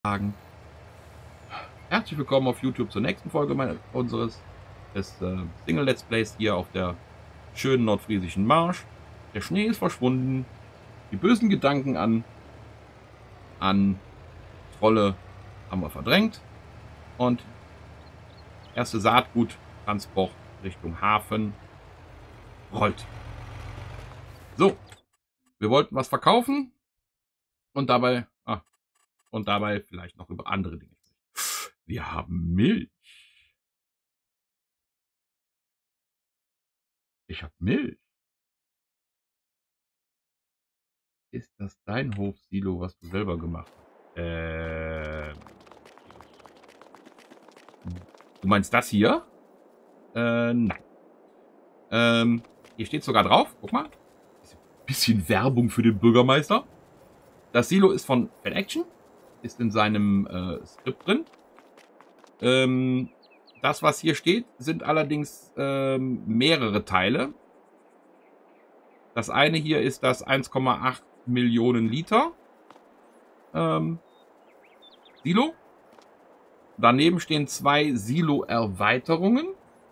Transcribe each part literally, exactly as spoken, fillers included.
sagen. Herzlich willkommen auf YouTube zur nächsten Folge meines, unseres des, äh, Single Let's Plays hier auf der schönen nordfriesischen Marsch. Der Schnee ist verschwunden. Die bösen Gedanken an, an Trolle haben wir verdrängt. Und erste Saatguttransport Richtung Hafen rollt. So, wir wollten was verkaufen und dabei, ah, und dabei vielleicht noch über andere Dinge. Wir haben Milch. Ich habe Milch. Ist das dein Hofsilo, was du selber gemacht hast? Ähm, du meinst das hier? Äh, nein. Ähm, hier steht sogar drauf. Guck mal. Bisschen Werbung für den Bürgermeister. Das Silo ist von Fat Action. Ist in seinem äh, Skript drin. Ähm, das, was hier steht, sind allerdings ähm, mehrere Teile. Das eine hier ist das eins Komma acht Millionen Liter ähm, Silo. Daneben stehen zwei Silo-Erweiterungen.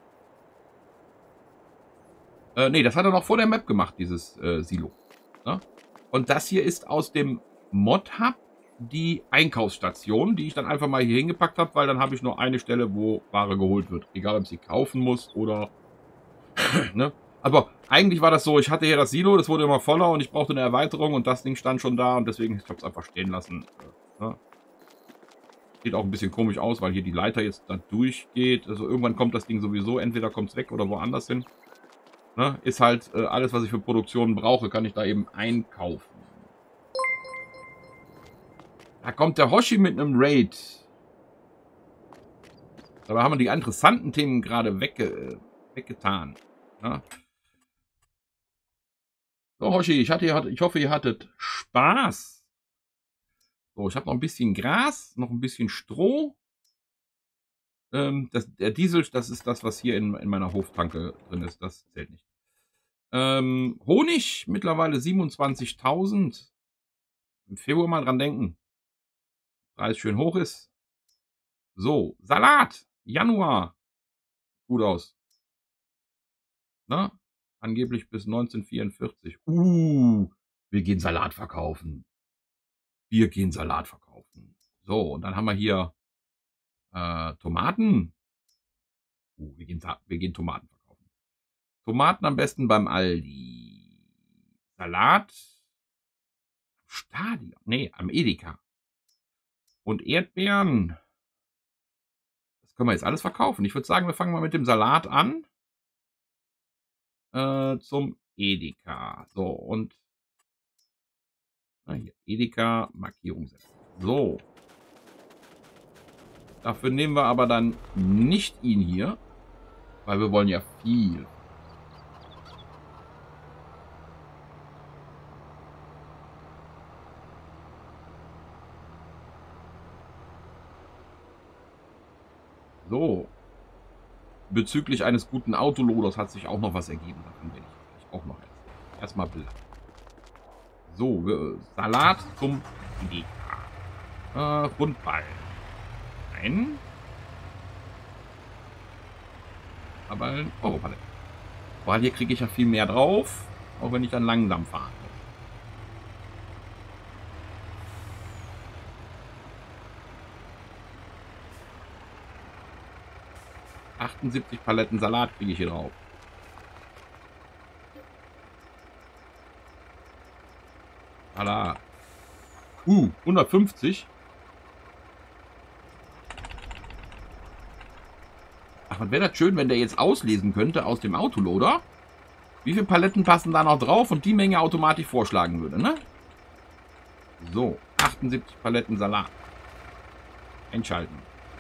Äh, ne, das hat er noch vor der Map gemacht, dieses äh, Silo. Ja? Und das hier ist aus dem Mod-Hub die Einkaufsstation, die ich dann einfach mal hier hingepackt habe, weil dann habe ich nur eine Stelle, wo Ware geholt wird. Egal, ob ich sie kaufen muss oder... ne? Aber eigentlich war das so, ich hatte hier das Silo, das wurde immer voller und ich brauchte eine Erweiterung und das Ding stand schon da und deswegen ich habe es einfach stehen lassen. Ne? Sieht auch ein bisschen komisch aus, weil hier die Leiter jetzt da durchgeht. Also irgendwann kommt das Ding sowieso, entweder kommt es weg oder woanders hin. Ne? Ist halt äh, alles, was ich für Produktionen brauche, kann ich da eben einkaufen. Da kommt der Hoshi mit einem Raid. Dabei haben wir die interessanten Themen gerade wegge weggetan. Ne? So, Hoshi, ich, hatte, ich hoffe, ihr hattet Spaß. So, ich habe noch ein bisschen Gras, noch ein bisschen Stroh. Ähm, das, der Diesel, das ist das, was hier in, in meiner Hoftanke drin ist. Das zählt nicht. Ähm, Honig, mittlerweile siebenundzwanzigtausend. Im Februar mal dran denken. Preis schön hoch ist. So, Salat, Januar. Gut aus. Na? Angeblich bis neunzehnhundertvierundvierzig. Uh, wir gehen Salat verkaufen. Wir gehen Salat verkaufen. So, und dann haben wir hier äh, Tomaten. Uh, wir gehen, wir gehen Tomaten verkaufen. Tomaten am besten beim Aldi. Salat. Stadion. Nee, am Edeka. Und Erdbeeren. Das können wir jetzt alles verkaufen. Ich würde sagen, wir fangen mal mit dem Salat an. Äh, zum Edeka. So, und na hier, Edeka, Markierung setzen. So. Dafür nehmen wir aber dann nicht ihn hier, weil wir wollen ja viel. So. Bezüglich eines guten Autoloders hat sich auch noch was ergeben. Davon werde ich auch noch erzählen. Erstmal Bilder. So, Salat zum Edeka. Äh, Rundball. Ein. Aber ein Europalette. Weil hier kriege ich ja viel mehr drauf, auch wenn ich dann langsam fahre. achtundsiebzig Paletten Salat kriege ich hier drauf. Salat. Uh, hundertfünfzig. Ach, was wäre das schön, wenn der jetzt auslesen könnte aus dem Autoloader, wie viele Paletten passen da noch drauf und die Menge automatisch vorschlagen würde, ne? So, achtundsiebzig Paletten Salat. Einschalten.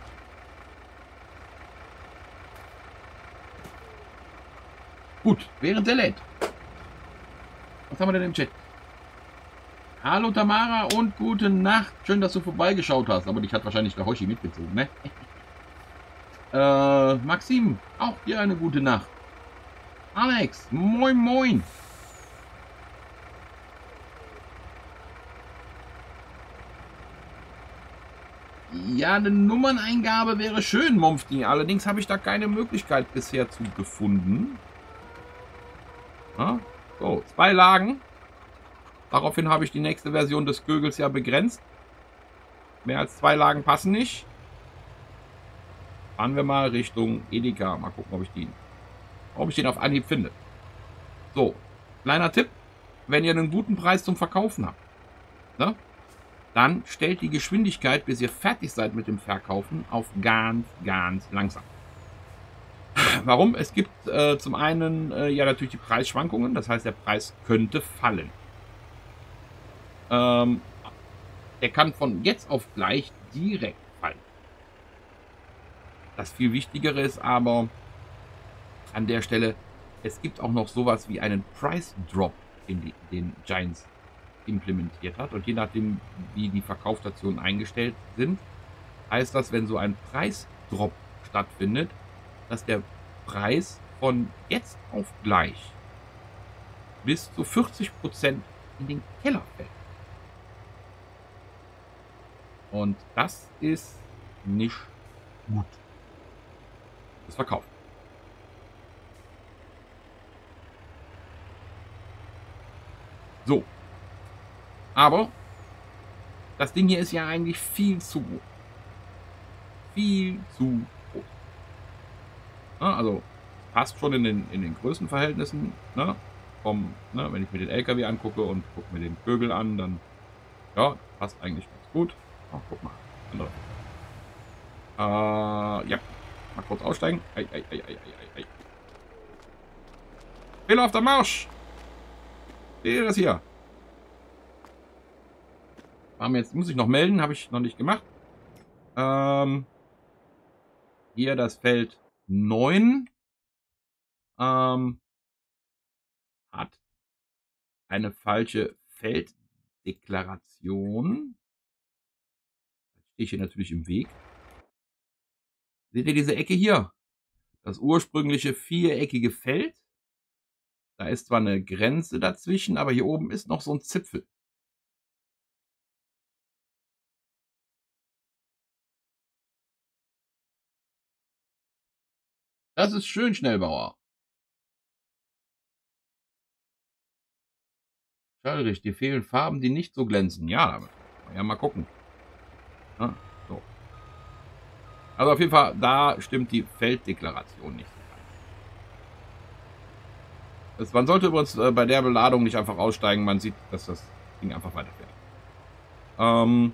Gut, während der lädt. Was haben wir denn im Chat? Hallo Tamara und gute Nacht. Schön, dass du vorbeigeschaut hast. Aber dich hat wahrscheinlich der Hoshi mitgezogen, ne? äh, Maxim, auch dir eine gute Nacht. Alex, moin moin. Ja, eine Nummerneingabe wäre schön, Momfti. Allerdings habe ich da keine Möglichkeit bisher zu gefunden. Ja, so, zwei Lagen. Daraufhin habe ich die nächste Version des Gögels ja begrenzt. Mehr als zwei Lagen passen nicht. Fahren wir mal Richtung Edeka. Mal gucken, ob ich den, ob ich den auf Anhieb finde. So, kleiner Tipp. Wenn ihr einen guten Preis zum Verkaufen habt, ne, dann stellt die Geschwindigkeit, bis ihr fertig seid mit dem Verkaufen, auf ganz, ganz langsam. Warum? Es gibt äh, zum einen äh, ja natürlich die Preisschwankungen. Das heißt, der Preis könnte fallen. Ähm, der kann von jetzt auf gleich direkt fallen. Das viel Wichtigere ist aber an der Stelle, es gibt auch noch sowas wie einen Price Drop, den, die, den Giants implementiert hat. Und je nachdem, wie die Verkaufsstationen eingestellt sind, heißt das, wenn so ein Preisdrop stattfindet, dass der Preis von jetzt auf gleich bis zu vierzig Prozent in den Keller fällt. Und das ist nicht gut. Das verkauft. So. Aber das Ding hier ist ja eigentlich viel zu groß. Viel zu groß. Ja, also passt schon in den, in den Größenverhältnissen. Ne? Vom, ne, wenn ich mir den L K W angucke und gucke mir den Vögel an, dann ja, passt eigentlich ganz gut. Oh, guck mal. Andere. Äh, ja. Mal kurz aussteigen. Ei, ei, ei, ei, ei, ei. Fehler auf der Marsch! Seht ihr das hier? Haben jetzt, muss ich noch melden, habe ich noch nicht gemacht. Ähm, hier das Feld neun ähm, hat eine falsche Felddeklaration. Jetzt stehe ich hier natürlich im Weg. Seht ihr diese Ecke hier? Das ursprüngliche viereckige Feld. Da ist zwar eine Grenze dazwischen, aber hier oben ist noch so ein Zipfel. Das ist schön, Schnellbauer. Schallrich, dir fehlen Farben, die nicht so glänzen. Ja, damit. Ja, mal gucken. Ja, so. Also auf jeden Fall, da stimmt die Felddeklaration nicht. Das, man sollte übrigens äh, bei der Beladung nicht einfach aussteigen. Man sieht, dass das Ding einfach weiterfährt. Ähm,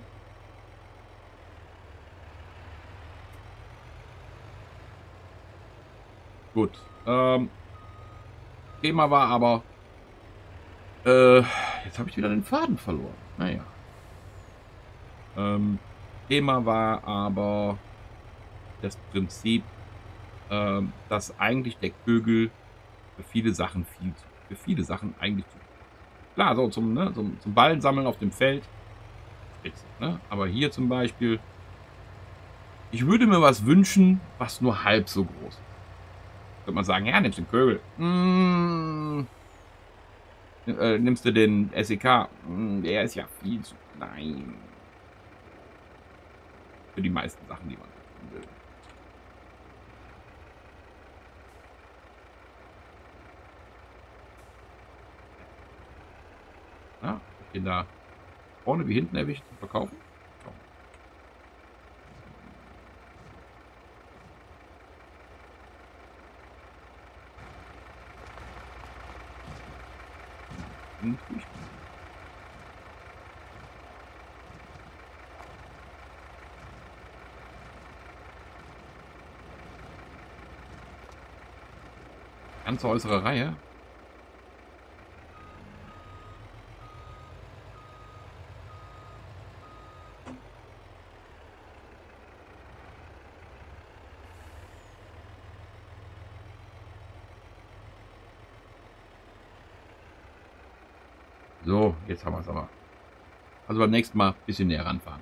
gut. Ähm, Thema war aber... Äh, jetzt habe ich wieder den Faden verloren. Naja. Ähm, Thema war aber das Prinzip, ähm, dass eigentlich der Kögel für viele Sachen viel zu, für viele Sachen eigentlich zu. Klar, so zum, ne, zum, zum Ballen sammeln auf dem Feld. Spitze, ne? Aber hier zum Beispiel, ich würde mir was wünschen, was nur halb so groß ist. Könnte man sagen, ja, nimmst den Kögel. Mmh, äh, nimmst du den S E K? Mmh, der ist ja viel zu klein. Für die meisten Sachen, die man will. Ja, den da vorne wie hinten erwischt zu verkaufen. So. Hm, ganze äußere Reihe. So, jetzt haben wir es aber. Also beim nächsten Mal ein bisschen näher ranfahren.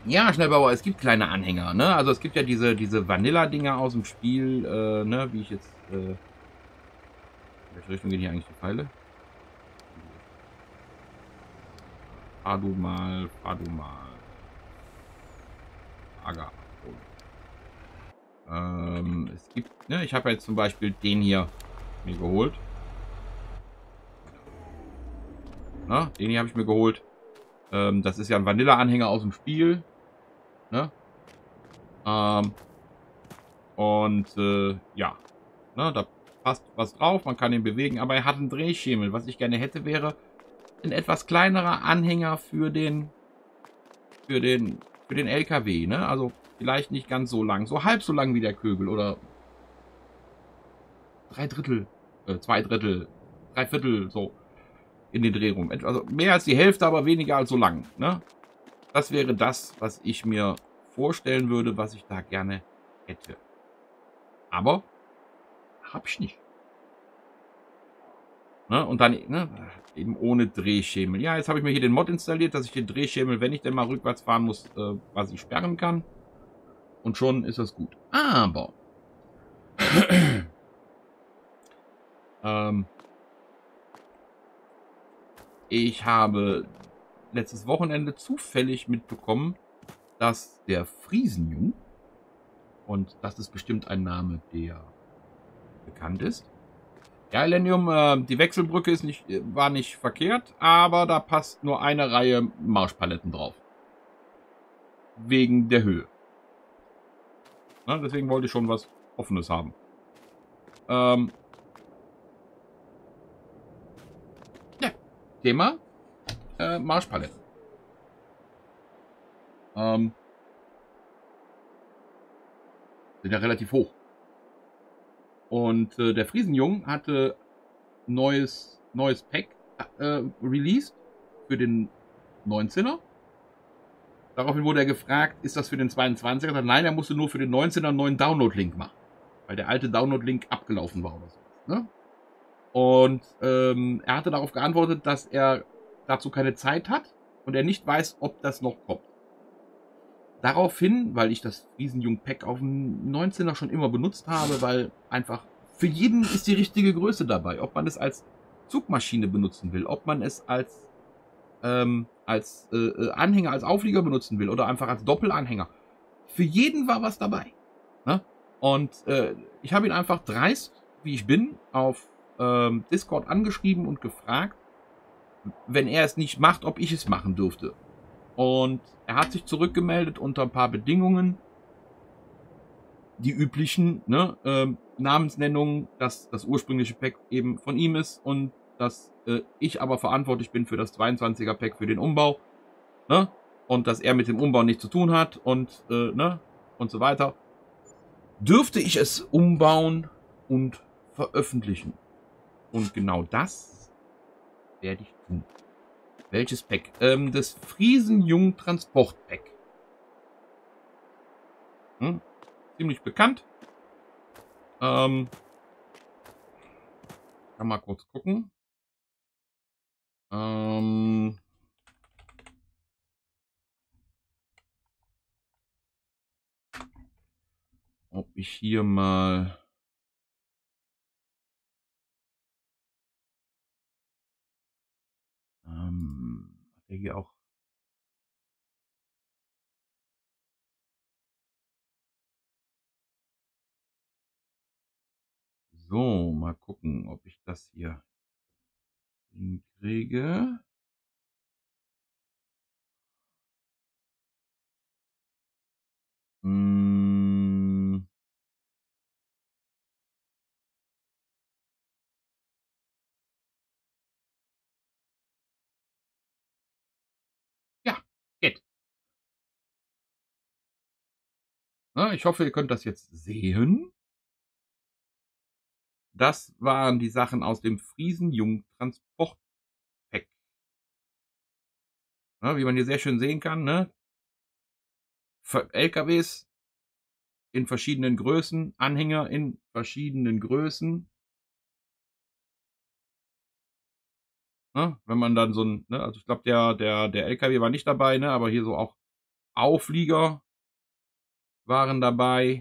Ja, Schnellbauer, es gibt kleine Anhänger, ne? Also es gibt ja diese, diese Vanilla-Dinger aus dem Spiel, äh, ne? Wie ich jetzt, äh, in welche Richtung gehen hier eigentlich die Pfeile? Fahr du mal, fahr du mal. Aga. Ähm, es gibt, ne? Ich habe jetzt zum Beispiel den hier mir geholt. Ne? Den hier habe ich mir geholt. Ähm, das ist ja ein Vanilla-Anhänger aus dem Spiel. Ne? Ähm, und äh, ja, ne, da passt was drauf, man kann ihn bewegen, aber er hat einen Drehschemel. Was ich gerne hätte, wäre ein etwas kleinerer Anhänger für den für den für den L K W, ne? Also vielleicht nicht ganz so lang, so halb so lang wie der Kögel oder drei Drittel, äh, zwei Drittel, drei Viertel so in den Dreh rum. Also mehr als die Hälfte, aber weniger als so lang, ne? Das wäre das, was ich mir vorstellen würde, was ich da gerne hätte. Aber habe ich nicht. Ne? Und dann ne, eben ohne Drehschemel. Ja, jetzt habe ich mir hier den Mod installiert, dass ich den Drehschemel, wenn ich denn mal rückwärts fahren muss, äh, quasi sperren kann. Und schon ist das gut. Aber ähm, ich habe letztes Wochenende zufällig mitbekommen, dass der Friesenjung, und das ist bestimmt ein Name, der bekannt ist. Ja, Elenium, äh, die Wechselbrücke ist nicht, war nicht verkehrt, aber da passt nur eine Reihe Marschpaletten drauf. Wegen der Höhe. Ne, deswegen wollte ich schon was Offenes haben. Ähm, ja, Thema äh, Marschpaletten. Ähm, sind ja relativ hoch. Und äh, der Friesenjung hatte neues, neues Pack äh, released für den neunzehner. Daraufhin wurde er gefragt, ist das für den zweiundzwanziger? Er sagt, nein, er musste nur für den neunzehner einen neuen Download-Link machen. Weil der alte Download-Link abgelaufen war oder so. Ne? Und ähm, er hatte darauf geantwortet, dass er dazu keine Zeit hat und er nicht weiß, ob das noch kommt. Daraufhin, weil ich das Riesenjung-Pack auf dem neunzehner schon immer benutzt habe, weil einfach für jeden ist die richtige Größe dabei. Ob man es als Zugmaschine benutzen will, ob man es als, ähm, als äh, Anhänger, als Auflieger benutzen will oder einfach als Doppelanhänger. Für jeden war was dabei. Ne? Und äh, ich habe ihn einfach dreist, wie ich bin, auf ähm, Discord angeschrieben und gefragt, wenn er es nicht macht, ob ich es machen dürfte. Und er hat sich zurückgemeldet unter ein paar Bedingungen. Die üblichen, ne, ähm, Namensnennungen, dass das ursprüngliche Pack eben von ihm ist und dass äh, ich aber verantwortlich bin für das zweiundzwanziger Pack für den Umbau, ne, und dass er mit dem Umbau nichts zu tun hat und, äh, ne, und so weiter. Dürfte ich es umbauen und veröffentlichen? Und genau das werde ich tun. Welches Pack? Ähm, das Friesenjung Transport Pack. Hm? Ziemlich bekannt. Ähm, kann mal kurz gucken. Ähm, ob ich hier mal ähm, hat der hier auch so, mal gucken, ob ich das hier hinkriege. Hm, ja, geht. Na, ich hoffe, ihr könnt das jetzt sehen. Das waren die Sachen aus dem Friesenjung Transport Pack. Na, wie man hier sehr schön sehen kann, ne? L K Ws in verschiedenen Größen, Anhänger in verschiedenen Größen. Ne? Wenn man dann so ein, ne, also ich glaube, der, der, der L K W war nicht dabei, ne, aber hier so auch Auflieger waren dabei.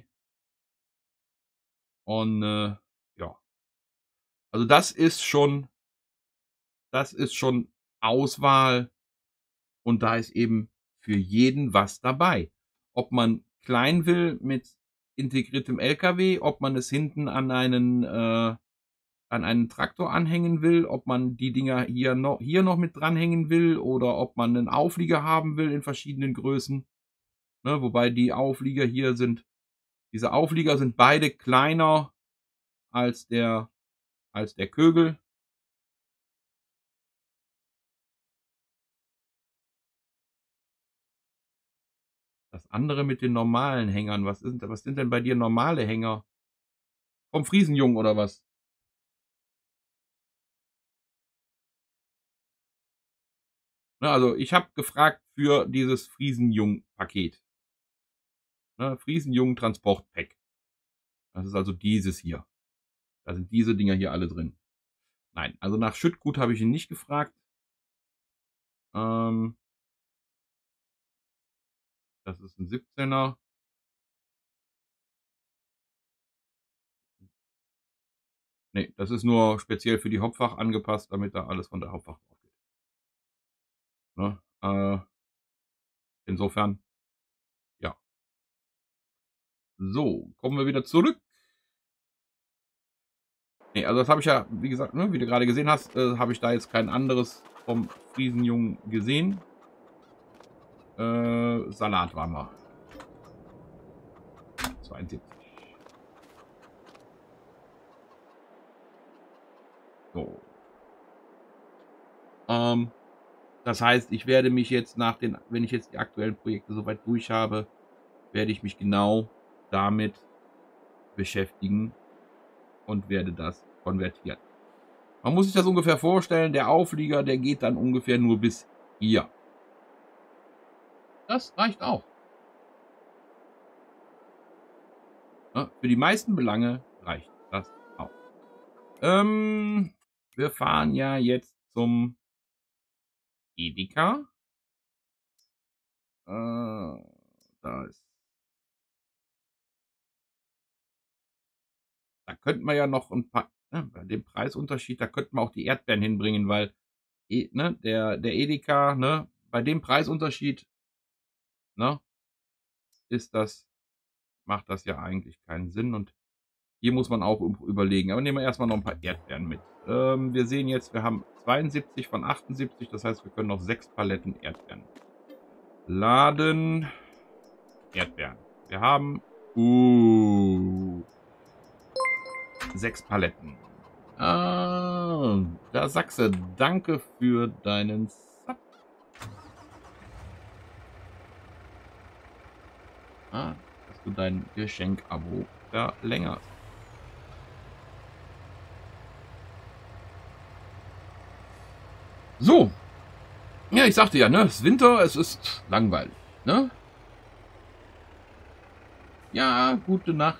Und äh, ja. Also das ist schon, das ist schon Auswahl. Und da ist eben für jeden was dabei. Ob man klein will mit integriertem L K W, ob man es hinten an einen äh, an einen Traktor anhängen will, ob man die Dinger hier noch hier noch mit dranhängen will oder ob man einen Auflieger haben will in verschiedenen Größen. Ne, wobei die Auflieger hier sind, diese Auflieger sind beide kleiner als der als der Kögel. Das andere mit den normalen Hängern, was ist, was sind denn bei dir normale Hänger? Vom Friesenjungen oder was? Ne, also ich habe gefragt für dieses Friesenjung-Paket. Ne, Friesenjung-Transport-Pack. Das ist also dieses hier. Da sind diese Dinger hier alle drin. Nein, also nach Schüttgut habe ich ihn nicht gefragt. Ähm, das ist ein siebzehner. Ne, das ist nur speziell für die Hauptfach angepasst, damit da alles von der Hauptfach drauf geht. Ne, äh, insofern, ja. So, kommen wir wieder zurück. Ne, also das habe ich ja, wie gesagt, ne, wie du gerade gesehen hast, äh, habe ich da jetzt kein anderes vom Friesenjungen gesehen. Äh, Salat waren wir. zweiundsiebzig. So. Ähm, das heißt, ich werde mich jetzt nach den, wenn ich jetzt die aktuellen Projekte soweit durch habe, werde ich mich genau damit beschäftigen und werde das konvertieren. Man muss sich das ungefähr vorstellen, der Auflieger, der geht dann ungefähr nur bis hier. Das reicht auch. Ja, für die meisten Belange reicht das auch. Ähm, wir fahren ja jetzt zum Edeka. Äh, da ist. Da könnten wir ja noch ein paar, ne, bei dem Preisunterschied, da könnten wir auch die Erdbeeren hinbringen, weil ne, der, der Edeka, ne, bei dem Preisunterschied, ne, ist das, macht das ja eigentlich keinen Sinn. Und hier muss man auch überlegen. Aber nehmen wir erstmal noch ein paar Erdbeeren mit. Ähm, wir sehen jetzt, wir haben zweiundsiebzig von achtundsiebzig, das heißt, wir können noch sechs Paletten Erdbeeren laden. Erdbeeren. Wir haben uh, sechs Paletten. Ah, da Sachse, danke für deinen Sub. Ah, dass du dein Geschenk-Abo verlängerst. So. Ja, ich sagte ja, ne, es ist Winter, es ist langweilig, ne? Ja, gute Nacht.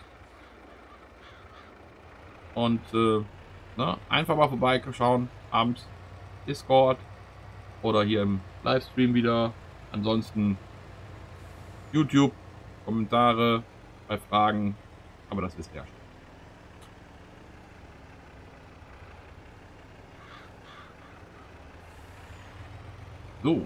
Und äh, ne, einfach mal vorbeischauen, abends Discord oder hier im Livestream wieder. Ansonsten YouTube, Kommentare bei Fragen, aber das wisst ihr ja schon. So.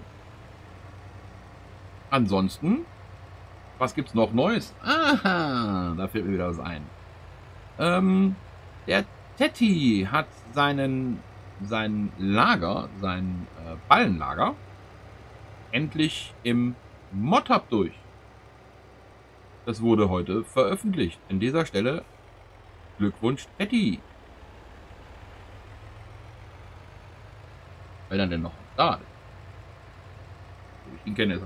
Ansonsten, was gibt's noch Neues? Aha, da fällt mir wieder was ein. Ähm, der Tetti hat seinen, sein Lager, sein äh, Ballenlager endlich im Mod-Hub durch. Das wurde heute veröffentlicht. An dieser Stelle Glückwunsch, Tetti. Wenn er denn noch da ist. Ich ihn kenne.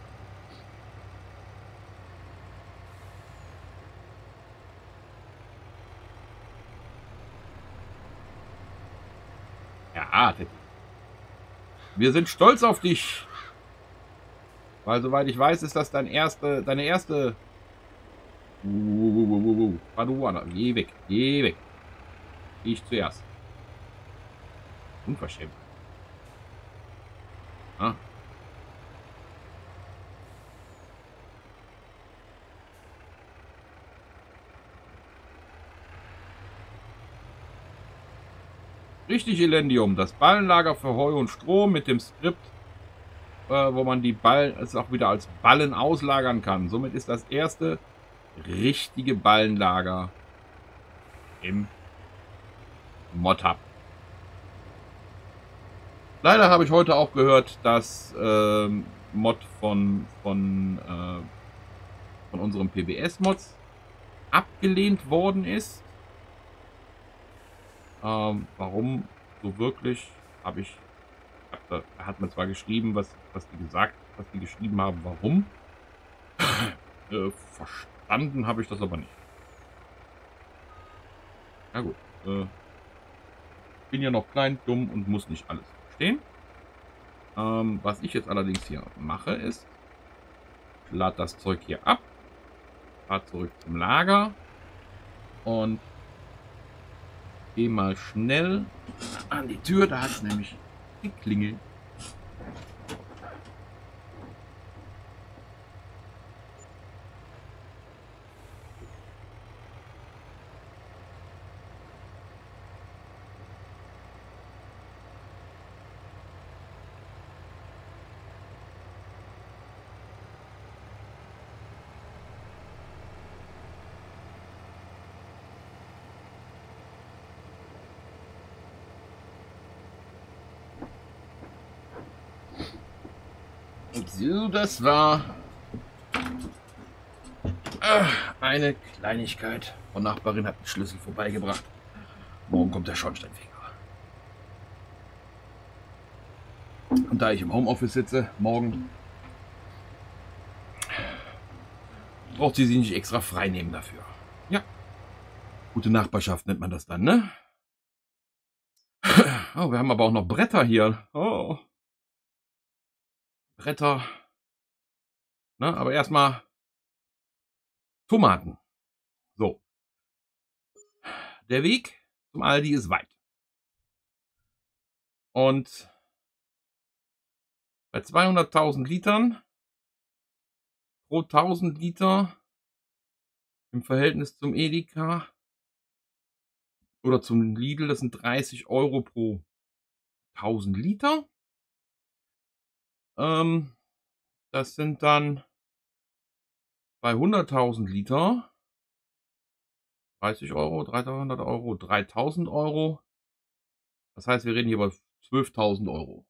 Ja, Tetti. Wir sind stolz auf dich. Weil, soweit ich weiß, ist das dein erste, deine erste... Uh, uh, uh, uh, uh. Geh weg, geh weg. Ich zuerst. Unverschämt. Ah. Richtig, Elendium. Das Ballenlager für Heu und Stroh mit dem Skript, äh, wo man die Ballen es auch wieder als Ballen auslagern kann. Somit ist das erste richtige Ballenlager im Mod-Hub. Leider habe ich heute auch gehört, dass ähm, Mod von, von, äh, von unserem P B S-Mods abgelehnt worden ist. Ähm, warum so wirklich, habe ich, hab da, er hat mir zwar geschrieben, was, was die gesagt, was die geschrieben haben, warum. äh, verstanden habe ich das aber nicht. Na gut, äh, bin ja noch klein, dumm und muss nicht alles verstehen. Ähm, was ich jetzt allerdings hier mache, ist, ich lade das Zeug hier ab, fahre zurück zum Lager und gehe mal schnell an die Tür. Da hat es nämlich geklingelt. So, das war äh, eine Kleinigkeit. Und Nachbarin hat den Schlüssel vorbeigebracht. Morgen kommt der Schornsteinfeger. Und da ich im Homeoffice sitze, morgen, braucht sie sich nicht extra frei nehmen dafür. Ja, gute Nachbarschaft nennt man das dann, ne? Oh, wir haben aber auch noch Bretter hier. Oh. Bretter. Na, aber erstmal Tomaten. So. Der Weg zum Aldi ist weit. Und bei zweihunderttausend Litern pro tausend Liter im Verhältnis zum Edeka oder zum Lidl, das sind dreißig Euro pro tausend Liter. Ähm, das sind dann bei hunderttausend Liter dreißig Euro, dreihundert Euro, dreitausend Euro. Das heißt, wir reden hier über zwölftausend Euro.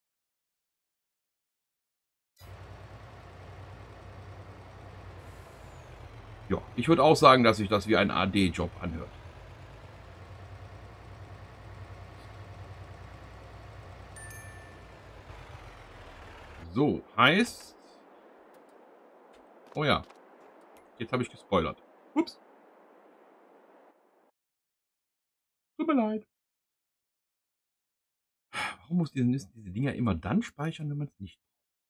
Ja, ich würde auch sagen, dass sich das wie ein A D-Job anhört. So, heißt... Oh ja, jetzt habe ich gespoilert. Ups. Tut mir leid. Warum muss diese, diese Dinger immer dann speichern, wenn man es nicht...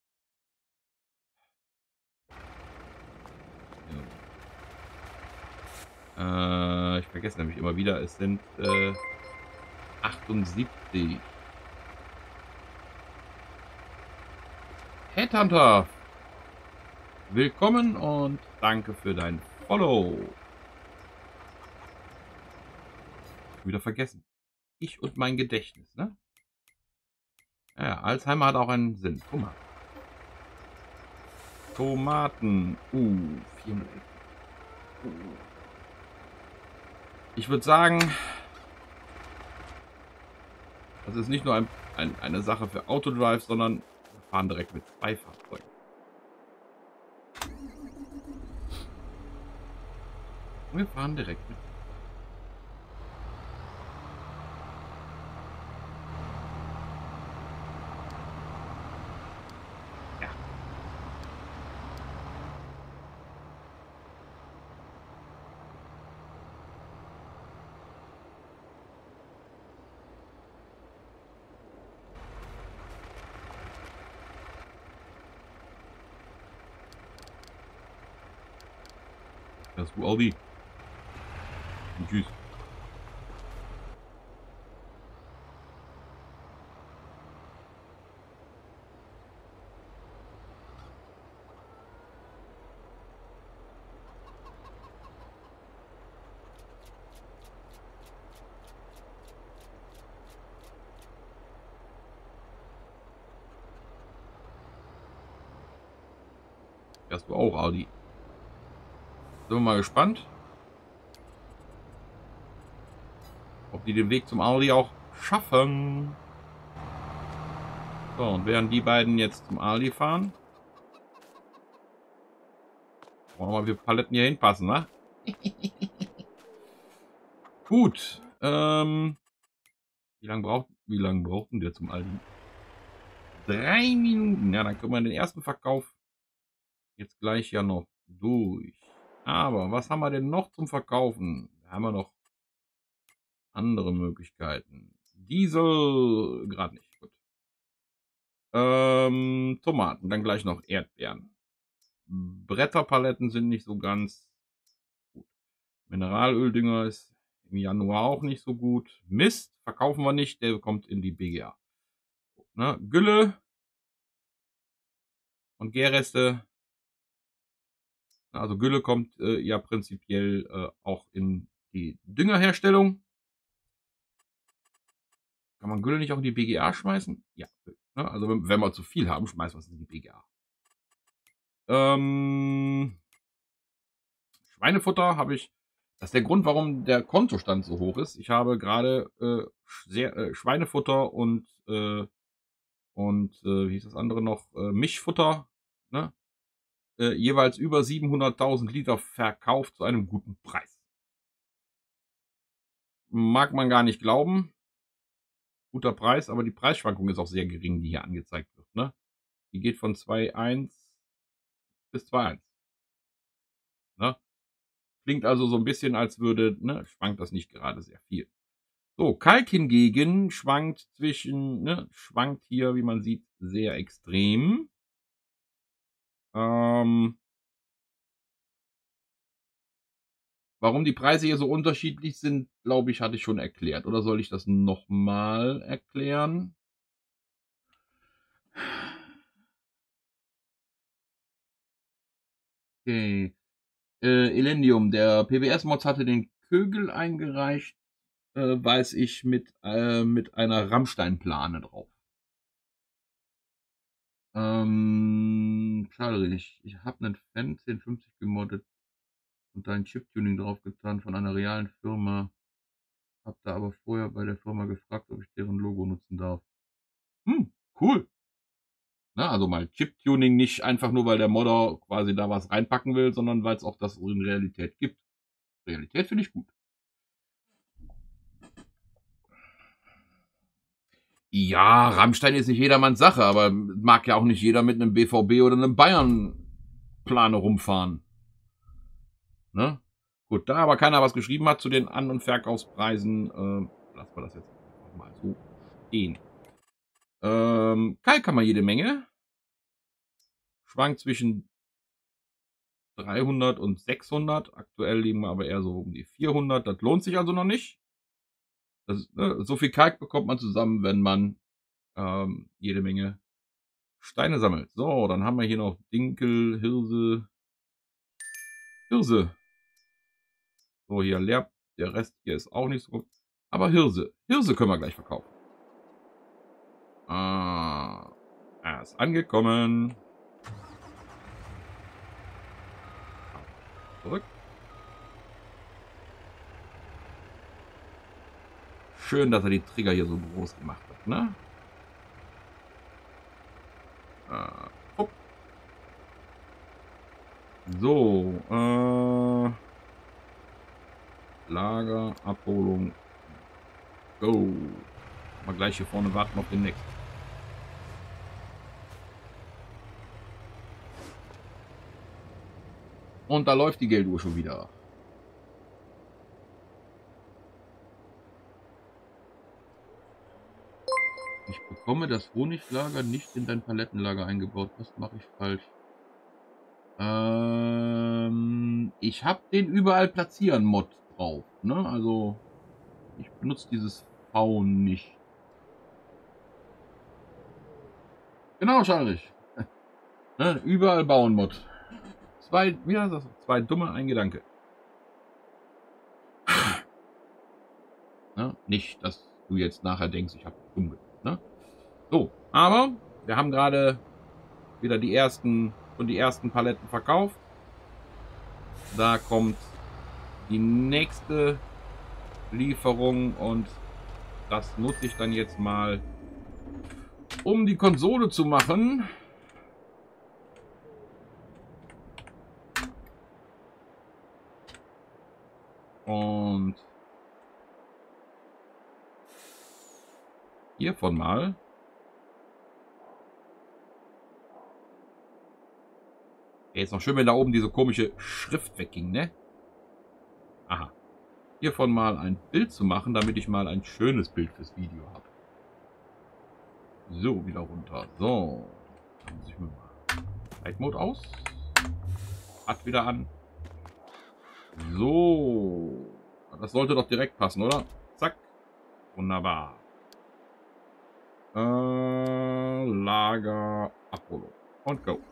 Ja. Äh, ich vergesse nämlich immer wieder, es sind äh, achtundsiebzig. Headhunter, willkommen und danke für dein Follow. Wieder vergessen. Ich und mein Gedächtnis, ne? Ja, Alzheimer hat auch einen Sinn. Tomaten. Tomaten. Uh, vierhundert. Uh. Ich würde sagen, das ist nicht nur ein, ein, eine Sache für Autodrive, sondern wir fahren direkt mit zwei Fahrzeugen. Wir fahren direkt mit. Ja. Das ist gut, Audi. Und tschüss. Fährst du auch, Aldi? Sind wir mal gespannt, ob die den Weg zum Aldi auch schaffen. So, und während die beiden jetzt zum Aldi fahren, wollen wir mal, wie viele Paletten hier hinpassen, wa? Gut. Ähm, wie lange braucht, wie lange braucht denn der zum Aldi? Drei Minuten. Ja, dann können wir den ersten Verkauf jetzt gleich ja noch durch. Aber was haben wir denn noch zum Verkaufen? Da haben wir noch andere Möglichkeiten. Diesel gerade nicht. Gut. Ähm, Tomaten, dann gleich noch Erdbeeren. Bretterpaletten sind nicht so ganz gut. Mineralöldünger ist im Januar auch nicht so gut. Mist, verkaufen wir nicht, der kommt in die B G A. Ne? Gülle und Gärreste. Also Gülle kommt äh, ja prinzipiell äh, auch in die Düngerherstellung. Kann man Gülle nicht auch in die B G A schmeißen? Ja. Ne? Also wenn, wenn wir zu viel haben, schmeißen wir es in die B G A. Ähm, Schweinefutter habe ich. Das ist der Grund, warum der Kontostand so hoch ist. Ich habe gerade äh, sehr, äh, Schweinefutter und, äh, und äh, wie hieß das andere noch? Äh, Mischfutter. Ne? Äh, jeweils über siebenhunderttausend Liter verkauft zu einem guten Preis. Mag man gar nicht glauben. Guter Preis, aber die Preisschwankung ist auch sehr gering, die hier angezeigt wird. Ne? Die geht von zwei Komma eins bis zwei Komma eins. Ne? Klingt also so ein bisschen, als würde, ne, schwankt das nicht gerade sehr viel. So, Kalk hingegen schwankt zwischen, ne, schwankt hier, wie man sieht, sehr extrem. Ähm, warum die Preise hier so unterschiedlich sind, glaube ich, hatte ich schon erklärt. Oder soll ich das nochmal erklären? Okay. Äh, Elendium, der P B S-Mods hatte den Kögel eingereicht, äh, weiß ich, mit, äh, mit einer Rammstein-Plane drauf. Ähm, schade, ich, ich habe einen Fan zehn fünfzig gemoddet und da ein Chip-Tuning draufgetan von einer realen Firma. Hab da aber vorher bei der Firma gefragt, ob ich deren Logo nutzen darf. Hm, cool. Na, also mal Chip-Tuning nicht einfach nur, weil der Modder quasi da was reinpacken will, sondern weil es auch das in Realität gibt. Realität finde ich gut. Ja, Rammstein ist nicht jedermanns Sache, aber mag ja auch nicht jeder mit einem B V B oder einem Bayern-Plane rumfahren. Ne? Gut, da aber keiner was geschrieben hat zu den An- und Verkaufspreisen, äh, lassen wir das jetzt einfach mal so stehen. Ähm, Kalk haben wir jede Menge. Schwankt zwischen dreihundert und sechshundert. Aktuell liegen wir aber eher so um die vierhundert. Das lohnt sich also noch nicht. Das, ne, so viel Kalk bekommt man zusammen, wenn man ähm, jede Menge Steine sammelt. So, dann haben wir hier noch Dinkel, Hirse. Hirse. So, hier leer. Der Rest hier ist auch nicht so gut. Aber Hirse. Hirse können wir gleich verkaufen. Ah, er ist angekommen. Zurück. Schön, dass er die Trigger hier so groß gemacht hat, ne? Äh, hopp. So, äh, Lager, Abholung, go. Mal gleich hier vorne warten auf den nächsten. Und da läuft die Gelduhr schon wieder. Ich bekomme das Honiglager nicht in dein Palettenlager eingebaut. Was mache ich falsch? Ähm, ich habe den überall platzieren Mod drauf. Ne? Also ich benutze dieses V nicht. Genau, Schalrich. Ne? Überall bauen Mod. Zwei, wie heißt das? Zwei dumme, ein Gedanke. Ne? Nicht, dass du jetzt nachher denkst, ich habe dumm gemacht. Ne? So, aber wir haben gerade wieder die ersten schon die ersten Paletten verkauft. Da kommt die nächste Lieferung und das nutze ich dann jetzt mal, um die Konsole zu machen. Und hiervon mal. Jetzt noch schön, wenn da oben diese komische Schrift wegging, ne? Aha. Hiervon mal ein Bild zu machen, damit ich mal ein schönes Bild fürs Video habe. So, wieder runter. So. Dann muss ich mir mal Flight Mode aus. Hat wieder an. So. Das sollte doch direkt passen, oder? Zack. Wunderbar. Äh, Lager Apollo. Und go.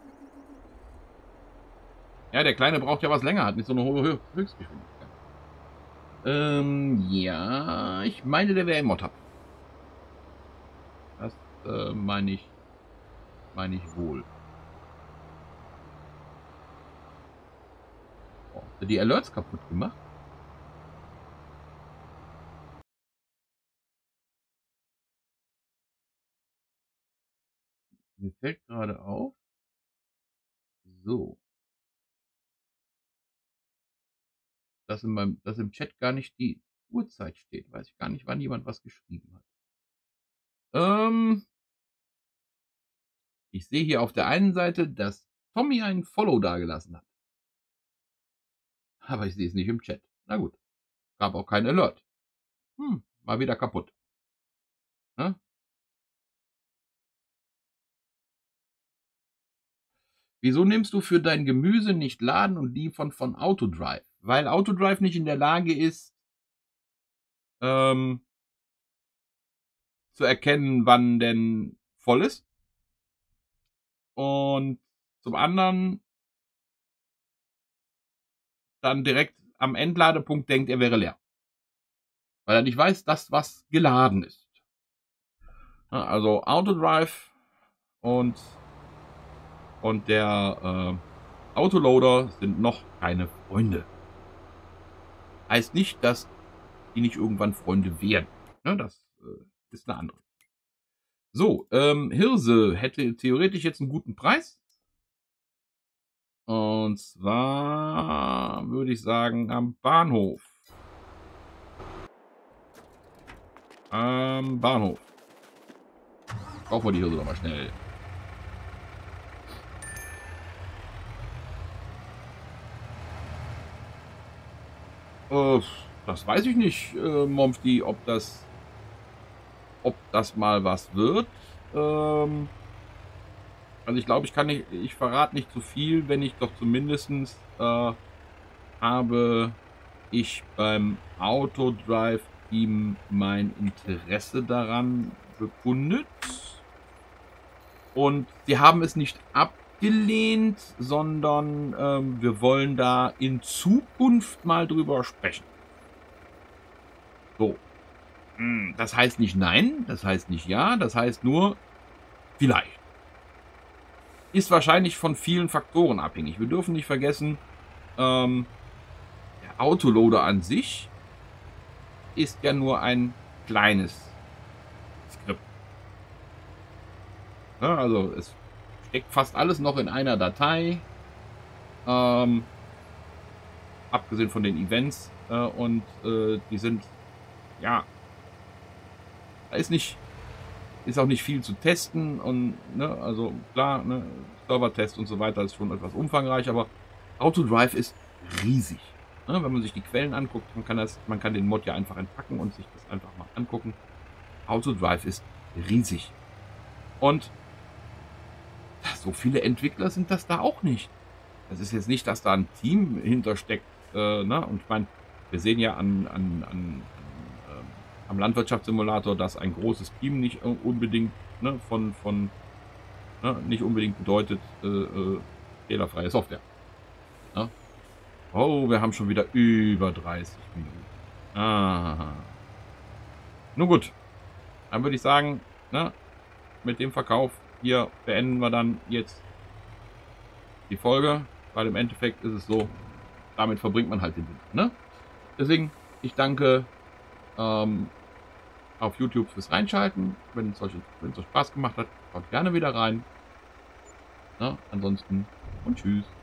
Ja, der Kleine braucht ja was länger, hat nicht so eine hohe Hö Höchstgeschwindigkeit. Ähm, ja, ich meine, der wäre im Mod-Hub. Das äh, meine ich, meine ich wohl. Oh, hat die Alerts kaputt gemacht? Mir fällt gerade auf. So. Dass, in meinem, dass im Chat gar nicht die Uhrzeit steht. Weiß ich gar nicht, wann jemand was geschrieben hat. Ähm, ich sehe hier auf der einen Seite, dass Tommy einen Follow dagelassen hat. Aber ich sehe es nicht im Chat. Na gut. Gab auch kein Alert. Hm, mal wieder kaputt. Ne? Wieso nimmst du für dein Gemüse nicht Laden und liefern von Autodrive? Weil Autodrive nicht in der Lage ist, ähm, zu erkennen, wann denn voll ist. Und zum anderen dann direkt am Endladepunkt denkt, er wäre leer. Weil er nicht weiß, dass was geladen ist. Also Autodrive und, und der äh, Autoloader sind noch keine Freunde. Heißt nicht, dass die nicht irgendwann Freunde werden. Das äh, ist eine andere. So, ähm, Hirse hätte theoretisch jetzt einen guten Preis. Und zwar würde ich sagen am Bahnhof. Am Bahnhof. Kaufen wir die Hirse doch mal schnell. Äh, das weiß ich nicht, äh, Momfdi, ob das, ob das mal was wird. Ähm, also ich glaube, ich kann nicht, ich verrate nicht zu viel, wenn ich doch zumindestens äh, habe ich beim Autodrive ihm mein Interesse daran bekundet. Und sie haben es nicht abgelehnt, sondern ähm, wir wollen da in Zukunft mal drüber sprechen. So. Das heißt nicht nein, das heißt nicht ja, das heißt nur vielleicht. Ist wahrscheinlich von vielen Faktoren abhängig. Wir dürfen nicht vergessen, ähm, der Autoloader an sich ist ja nur ein kleines Skript. Ja, also es steckt fast alles noch in einer Datei. Ähm, abgesehen von den Events. Äh, und äh, die sind, ja, da ist nicht, ist auch nicht viel zu testen. Und, ne, also klar, ne, Server-Test und so weiter ist schon etwas umfangreich, aber Autodrive ist riesig. Ne, wenn man sich die Quellen anguckt, man kann, das, man kann den Mod ja einfach entpacken und sich das einfach mal angucken. Autodrive ist riesig. Und so viele Entwickler sind das da auch nicht. Es ist jetzt nicht, dass da ein Team hintersteckt. Äh, ne? Und ich meine, wir sehen ja an, an, an, an äh, am Landwirtschaftssimulator, dass ein großes Team nicht unbedingt ne, von, von ne, nicht unbedingt bedeutet äh, äh, fehlerfreie Software. Ja? Oh, wir haben schon wieder über dreißig Minuten. Ah. Nun gut. Dann würde ich sagen, ne, mit dem Verkauf hier beenden wir dann jetzt die Folge, weil im Endeffekt ist es so, damit verbringt man halt den Winter. Ne? Deswegen, ich danke ähm, auf YouTube fürs Reinschalten. Wenn es euch, wenn es euch Spaß gemacht hat, schaut gerne wieder rein. Ne? Ansonsten und tschüss.